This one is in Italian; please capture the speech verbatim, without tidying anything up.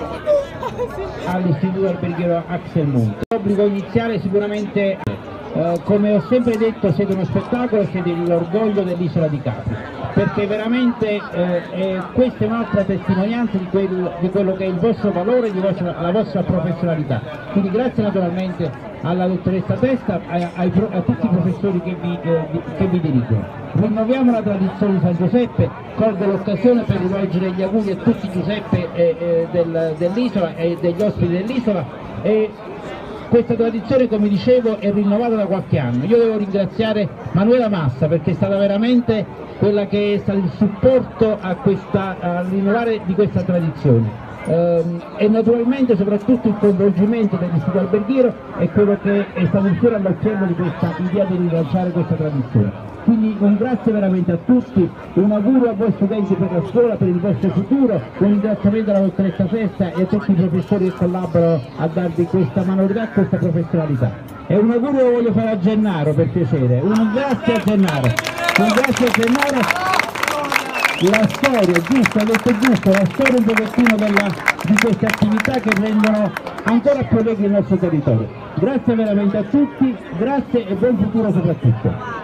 all'Istituto Alberghiero Axel Munt. L'obbligo iniziale sicuramente, eh, come ho sempre detto, siete uno spettacolo, siete l'orgoglio dell'isola di Capri, perché veramente eh, eh, questa è un'altra testimonianza di, quel, di quello che è il vostro valore, di vostra, la vostra professionalità. Quindi grazie naturalmente alla dottoressa Testa, a, a, a tutti i professori che vi, eh, che vi dirigono. Rinnoviamo la tradizione di San Giuseppe, colgo l'occasione per rivolgere gli auguri a tutti i Giuseppe eh, eh, del, dell'isola e degli ospiti dell'isola. E questa tradizione, come dicevo, è rinnovata da qualche anno. Io devo ringraziare Manuela Massa perché è stata veramente quella che è stato il supporto a, questa, a rinnovare di questa tradizione. Uh, e naturalmente soprattutto il coinvolgimento dell'Istituto Alberghiero è quello che è stato il fiore all'occhiello di questa idea di rilanciare questa tradizione. Quindi un grazie veramente a tutti, un augurio a voi studenti per la scuola, per il vostro futuro, un ringraziamento alla dottoressa Testa e a tutti i professori che collaborano a darvi questa manualità, questa professionalità. E un augurio lo voglio fare a Gennaro, per piacere, un grazie a Gennaro, un grazie a Gennaro. La storia, giusto, ha detto giusto, la storia un pochettino della, di queste attività che rendono ancora più legge il nostro territorio. Grazie veramente a tutti, grazie e buon futuro soprattutto.